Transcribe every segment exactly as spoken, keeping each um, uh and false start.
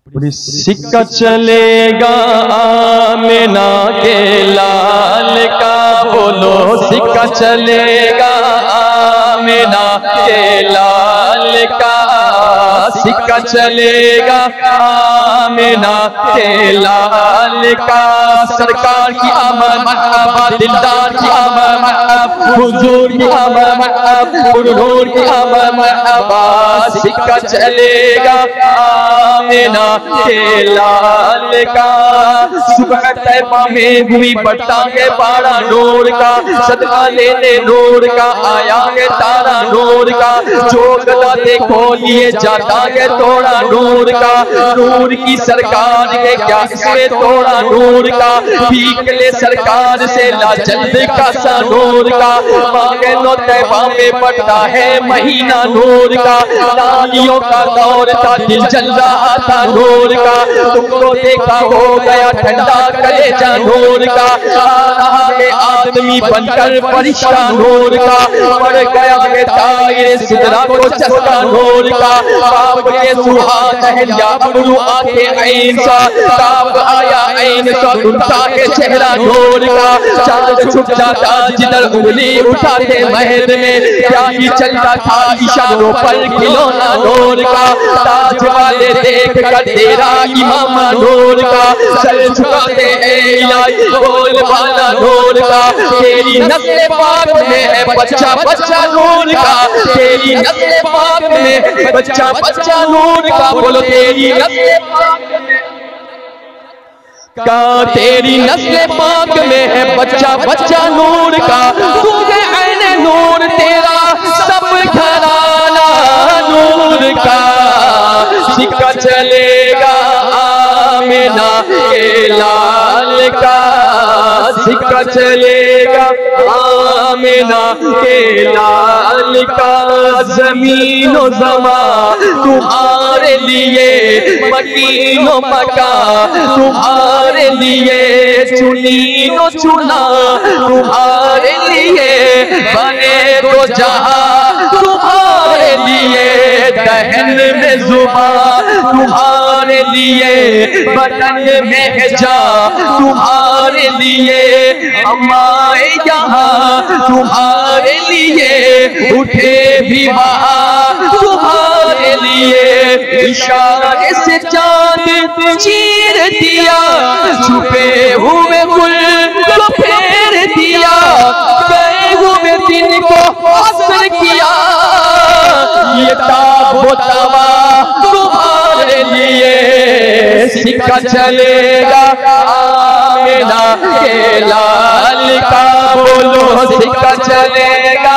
सिक्का चलेगा आमिना के लाल का, बोलो सिक्का चलेगा आमिना के लाल का, सिक्का चलेगा आमिना के लाल का। सरकार की आमद मरहबा, दिलदार की आमद, हुजूर की आमद मरहबा, हुजूर की आमद मरहबा। सिक्का चलेगा आमिना के लाल का। सुबह तैबा में हुई पड़ता है बाड़ा नूर का, सदका लेने नूर का आया है तारा नूर का। जो गदा देखो लिए जाता है तोड़ा नूर का, नूर की सरकार है क्या इसमें तोड़ा नूर का। भीख ले सरकार से ला जल्द का सा नूर का। मांगे लो तैबा में पड़ता है महीना नूर का। नालियों का दौर था दिल जल रहा था नूर का। तुमको देखा हो गया ठंडा कलेजा नूर का। रहा है आदमी बनकर फरिश्ता नूर का। पड़ गया है ताये सिदरा को चस्का नूर का। बाप के सुहाग दहलिया अबरू आके ऐन सा, काब आया ऐन सा उनका के चेहरा नूर का। चांद छुप जाता जिधर उंगली उठाते महल में, क्या ही चलता था इशारों पर खिलौना नूर का। ताज वाले देख कर तेरा इमाम नूर का, सर झुकाते हैं इलाही बोल वाला नूर का। तेरी नस्ल पाक में है बच्चा बच्चा नूर का, तेरी नस्ल पाक में बच्चा बच्चा नूर का। बोलो तेरी नस्ल पाक में का, तेरी नस्ल पाक में है बच्चा बच्चा नूर का। तू है ऐने नूर तेरा सब घराना नूर का। सिक्का चलेगा आमिना के लाल का, सिक्का चलेगा आमिना के लाल का। जमीनो जमा तुम्हारे लिए, मकीनो मका तुम्हारे लिए, चुनीनो चुना तुम्हारे लिए, बने तो जहां तुम्हारे लिए, दहन में जुबा तुम्हारे लिए, बदन में जा तुम्हारे लिए, हमारे यहाँ तुम्हारे लिए, उठे भी वहाँ तुम्हारे लिए। इशारे से चांद चीर दिया, छुपे हुए गुल को फेर दिया, गए हुए दिन को असर किया। ये ताबो तवा तुम्हारे लिए, सिक्का चलेगा आमिना के लाल का। बोलो सिक्का चलेगा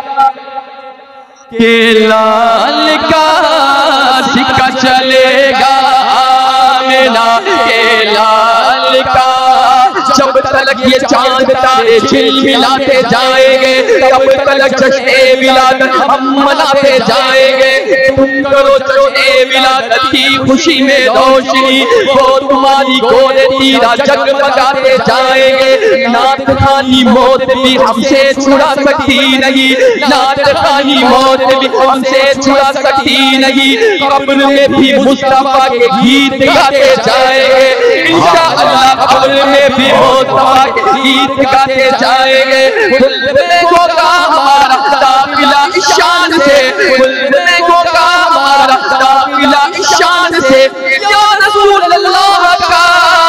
के लाल का, सिक्का चलेगा आमिना के लाल का। जब तलक ये चांद तारे झिलमिलाते जाएंगे, तब तलक जश्न विलादत हम मनाते जाएंगे। तुम करो जश्न विलादत की खुशी में रोशनी, वो तुम्हारी गोद तीरा जगमगाते जाएंगे। नात खानी मौत भी हमसे छुड़ा सकती नहीं, नात खानी मौत भी हमसे छुड़ा सकती नहीं। कब्र में भी मुस्तफा के गीत गाते जाएंगे इंशाअल्लाह, कब्र में भी मुस्तफा के गीत गाते जाएंगे। बुलबुले को काम हमारा काफिला ईशान से, बुलबुले को काम हमारा काफिला ईशान से, या रसूल अल्लाह का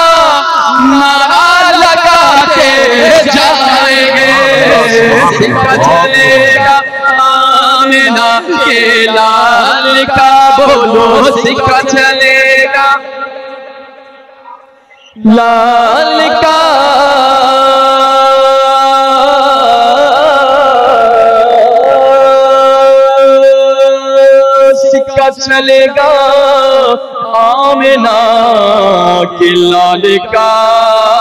नारा लगाते जाएंगे। सिक्का चलेगा आमिना के लाल का। बोलो सिक्का चलेगा लाल का, सिक्का चलेगा आमिना के लाल का।